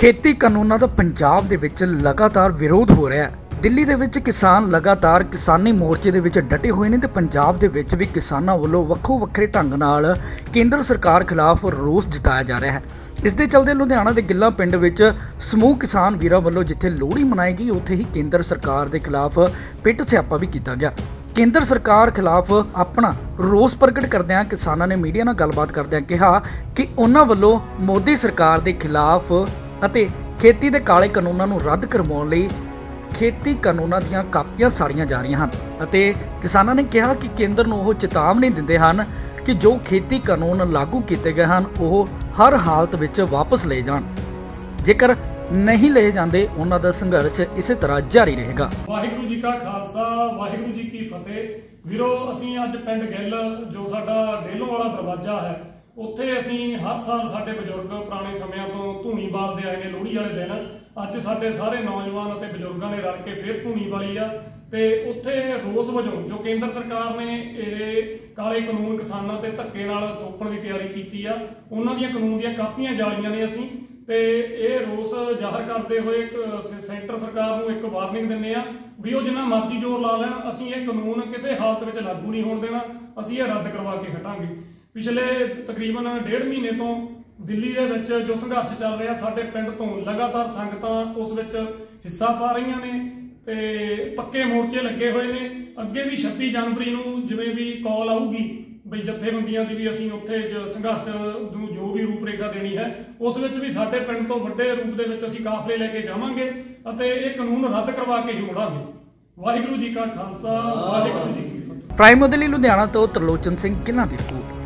खेती कानूनों का पंजाब दे विच लगातार विरोध हो रहा है। दिल्ली दे विच किसान लगातार किसानी मोर्चे दे विच डटे हुए ने ते पंजाब दे विच भी किसानां वल्लों वक्खो वक्खरे ढंग नाल केंद्र सरकार खिलाफ रोस जताया जा रहा है। इस दे चलदे लुधियाना दे गिल्ला पिंड विच समूह किसान वीरां वल्लों जिथे लोहड़ी मनाई गई उत्थे ही केंद्र सरकार दे खिलाफ पिट स्यापा भी किया गया। केंद्र सरकार खिलाफ अपना रोस प्रगट करदਿਆਂ किसानां ने मीडिया नाल गलबात करदਿਆਂ कहा कि उन्हां वल्लों मोदी सरकार दे खिलाफ ਅਤੇ खेती ਦੇ ਕਾਲੇ ਕਾਨੂੰਨਾਂ ਨੂੰ ਰੱਦ ਕਰਵਾਉਣ ਲਈ खेती ਕਾਨੂੰਨਾਂ ਦੀਆਂ ਕਾਪੀਆਂ ਸਾੜੀਆਂ ਜਾ ਰਹੀਆਂ ਹਨ ਅਤੇ ਕਿਸਾਨਾਂ ਨੇ ਕਿਹਾ ਕਿ ਕੇਂਦਰ ਨੂੰ ਉਹ ਚੇਤਾਵਨੀ ਦਿੰਦੇ ਹਨ ਕਿ ਜੋ खेती ਕਾਨੂੰਨ ਲਾਗੂ ਕੀਤੇ ਗਏ ਹਨ ਉਹ ਹਰ ਹਾਲਤ ਵਿੱਚ ਵਾਪਸ ਲਏ ਜਾਣ। ਜੇਕਰ नहीं ले जाते उन्हों का संघर्ष इस तरह जारी रहेगा। वाहिगुरू जी का खालसा वाहिगुरू जी की फतेह। वीरो असीं अज पिंड गिल जो साडा डेलों वाला दरवाजा है उत्थे असीं हर साल साडे बजुर्ग पुराने समय तो धूनी बालते आए ने लोहड़ी वाले दिन। अज साडे सारे नौजवान और बजुर्गों ने रल के फिर धूनी बाली आ ते उत्थे रोस वजों जो केंद्र सरकार ने ये काले कानून किसानां ते धक्के नाल थोपण की तैयारी की आ उन्हां दीयां कानून दीयां कापियां जालियां ने असीं ते ये रोस जाहिर करते हुए सेंटर सरकार को एक वार्निंग दिंदे आ भी वो जिन्ना मर्जी जोर ला लैण असीं ये कानून किसी हालत में लागू नहीं होण देना, असीं ये रद्द करवा के हटांगे। पिछले तकरीबन 1.5 महीने तो दिल्ली दे विच जो संघर्ष चल रहा साडे पिंड तो लगातार संगतां उस विच हिस्सा पा रही ने ते पक्के मोर्चे लगे हुए ने। अगे भी 26 जनवरी नूं जिवें भी कॉल आऊगी बई जथेबंदियां दी भी असीं उत्थे संघर्ष नूं जो भी रूपरेखा देनी है उस विच भी साडे पिंड तो वड्डे रूप दे विच असीं काफले लैके जावांगे अते इह कानून रद्द करवा के ही मुड़ांगे। वाहिगुरू जी का खालसा वाहिगुरू जी की फतेह। प्राइम मोदी लुधियाना तो त्रिलोचन सिंह गिल्लां दी रिपोर्ट।